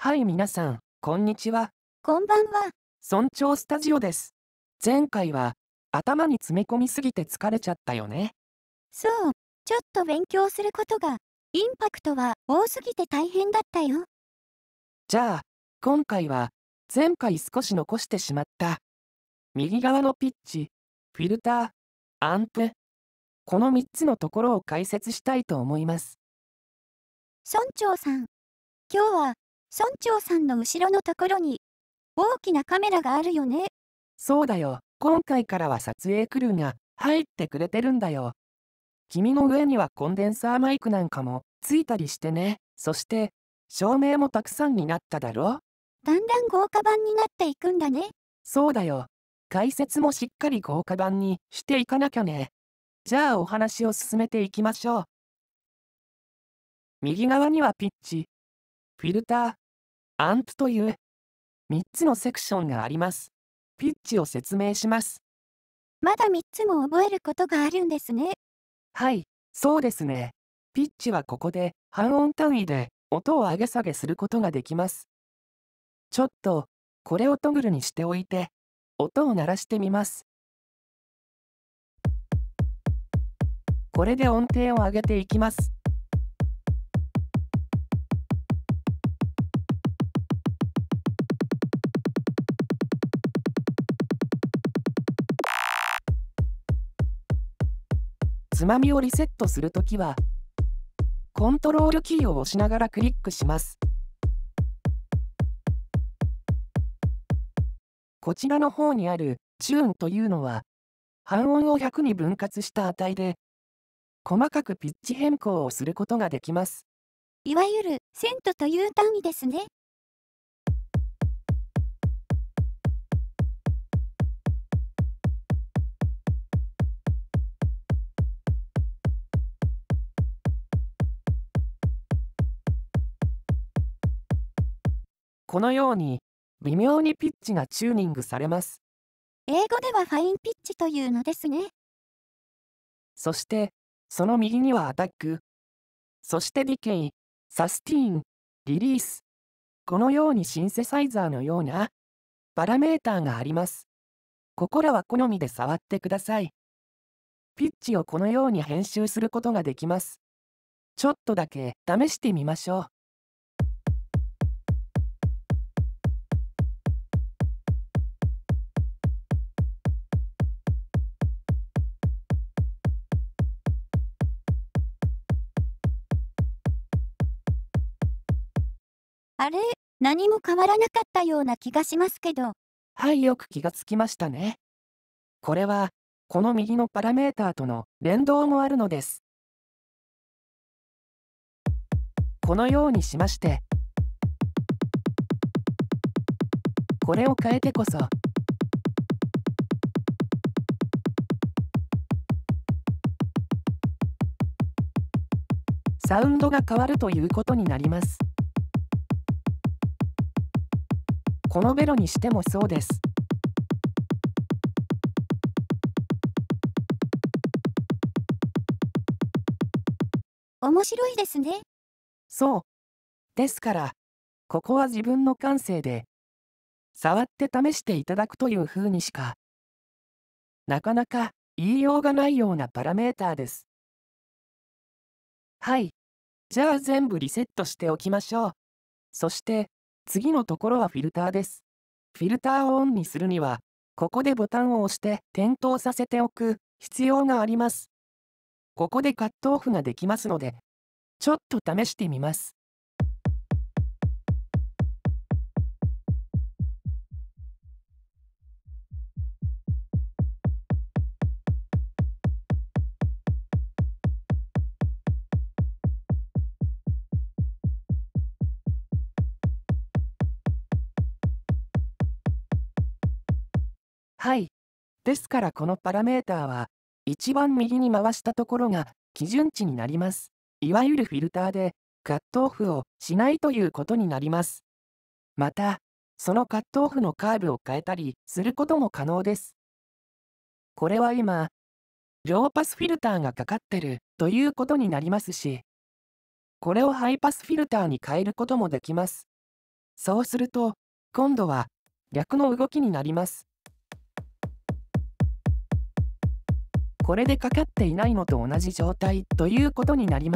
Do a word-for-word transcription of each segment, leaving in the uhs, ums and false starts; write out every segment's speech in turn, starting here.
はい、皆さん、こんにちは。 こんばんは。 村長スタジオです。前回は、頭に詰め込みすぎて疲れちゃったよね。 そう、ちょっと勉強することが、インパクトは多すぎて大変だったよ。 じゃあ、今回は、前回少し残してしまった、右側のピッチ、フィルター、アンプ、このみっつのところを解説したいと思います。 村長さん。今日は、村長さんの後ろのところに、大きなカメラがあるよね。 そうだよ、今回からは撮影クルーが入ってくれてるんだよ。君の上にはコンデンサーマイクなんかもついたりしてね。そして、照明もたくさんになっただろ？ だんだん豪華版になっていくんだね。 そうだよ。解説もしっかり豪華版にしていかなきゃね。じゃあお話を進めていきましょう。右側にはピッチ、フィルター、アンプというみっつのセクションがあります。ピッチを説明します。 まだみっつも覚えることがあるんですね。 はい、そうですね。ピッチはここで半音単位で音を上げ下げすることができます。ちょっとこれをトグルにしておいて音を鳴らしてみます。これで音程を上げていきます。つまみをリセットするときは、コントロールキーを押しながらクリックします。こちらの方にあるチューンというのは、半音をひゃくに分割した値で、細かくピッチ変更をすることができます。 いわゆる、セントという単位ですね。 このように、微妙にピッチがチューニングされます。 英語ではファインピッチというのですね。 そして、その右にはアタック、そしてディケイ、サスティーン、リリース。このようにシンセサイザーのようなパラメーターがあります。ここらは好みで触ってください。ピッチをこのように編集することができます。ちょっとだけ試してみましょう。 あれ、何も変わらなかったような気がしますけど。 はい、よく気がつきましたね。これは、この右のパラメーターとの連動もあるのです。このようにしまして、これを変えてこそ、サウンドが変わるということになります。このベロにしてもそうです。 面白いですね。 そう。ですから、ここは自分の感性で、触って試していただくという風にしか、なかなか言いようがないようなパラメーターです。はい。じゃあ全部リセットしておきましょう。そして、次のところはフィルターです。フィルターをオンにするには、ここでボタンを押して点灯させておく必要があります。ここでカットオフができますので、ちょっと試してみます。はい。ですからこのパラメーターは、一番右に回したところが基準値になります。いわゆるフィルターでカットオフをしないということになります。また、そのカットオフのカーブを変えたりすることも可能です。これは今、ローパスフィルターがかかってるということになりますし、これをハイパスフィルターに変えることもできます。 そうすると、今度は逆の動きになります。これでかかっていないのと同じ状態ということになります。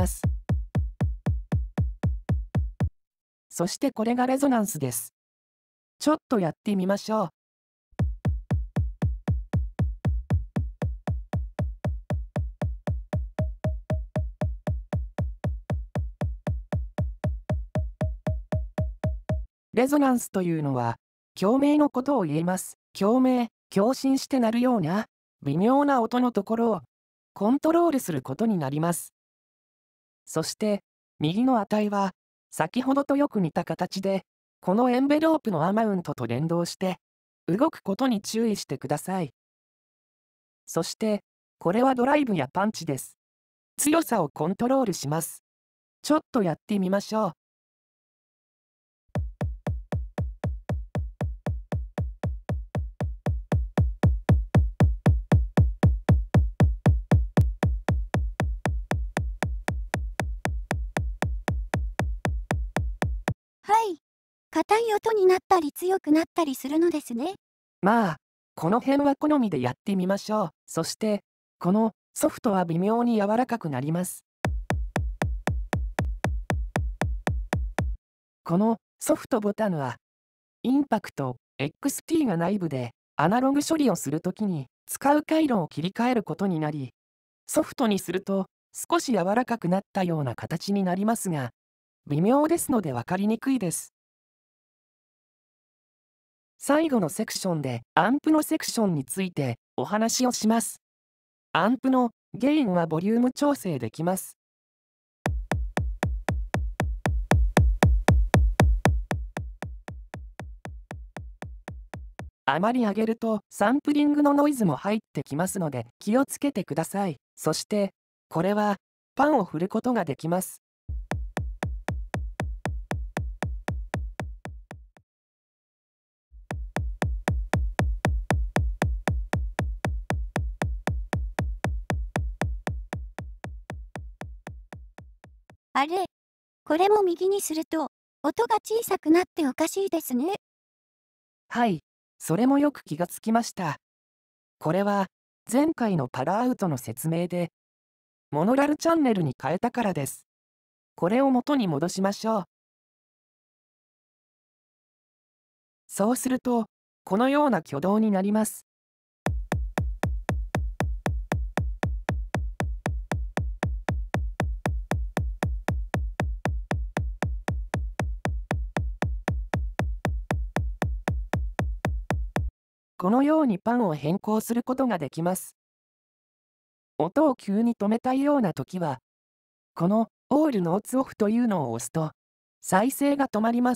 そしてこれがレゾナンスです。ちょっとやってみましょう。レゾナンスというのは、共鳴のことを言います。共鳴、共振して鳴るような、微妙な音のところを、コントロールすることになります。そして、右の値は、先ほどとよく似た形で、このエンベロープのアマウントと連動して、動くことに注意してください。そして、これはドライブやパンチです。強さをコントロールします。ちょっとやってみましょう。 はい。硬い音になったり強くなったりするのですね。 まあ、この辺は好みでやってみましょう。そして、このソフトは微妙に柔らかくなります。このソフトボタンは、インパクト エックスティー が内部でアナログ処理をするときに使う回路を切り替えることになり、ソフトにすると少し柔らかくなったような形になりますが、微妙ですので分かりにくいです。最後のセクションでアンプのセクションについてお話をします。アンプのゲインはボリューム調整できます。あまり上げるとサンプリングのノイズも入ってきますので気をつけてください。そして、これはパンを振ることができます。 あれ、これも右にすると、音が小さくなっておかしいですね。 はい、それもよく気がつきました。これは前回のパラアウトの説明で、モノラルチャンネルに変えたからです。これを元に戻しましょう。そうすると、このような挙動になります。このようにパンを変更することができます。音を急に止めたいような時は、この All Notes Off というのを押すと、再生が止まります。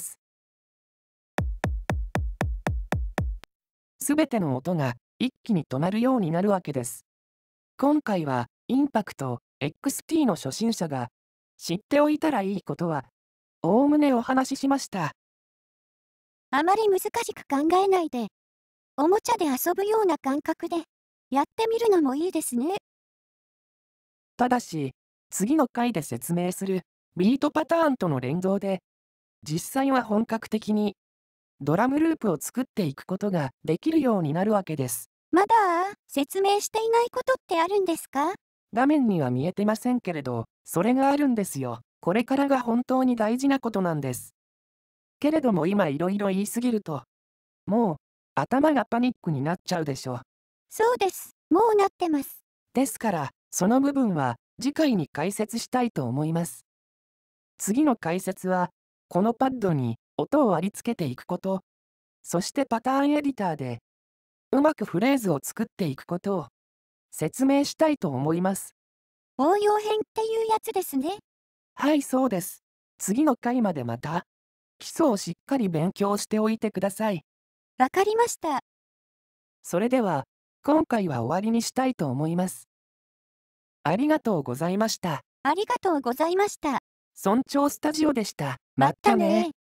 すべての音が一気に止まるようになるわけです。今回はインパクト エックスティー の初心者が知っておいたらいいことは、おおむねお話ししました。 あまり難しく考えないで、おもちゃで遊ぶような感覚で、やってみるのもいいですね。 ただし、次の回で説明するビートパターンとの連動で、実際は本格的にドラムループを作っていくことができるようになるわけです。 まだ説明していないことってあるんですか？ 画面には見えてませんけれど、それがあるんですよ。これからが本当に大事なことなんです。けれども今いろいろ言いすぎると、もう頭がパニックになっちゃうでしょう。 そうです。もうなってます。 ですから、その部分は次回に解説したいと思います。次の解説は、このパッドに音を割り付けていくこと、そしてパターンエディターでうまくフレーズを作っていくことを説明したいと思います。 応用編っていうやつですね。 はい、そうです。次の回までまた基礎をしっかり勉強しておいてください。 わかりました。 それでは、今回は終わりにしたいと思います。ありがとうございました。 ありがとうございました。 村長スタジオでした。 まったね。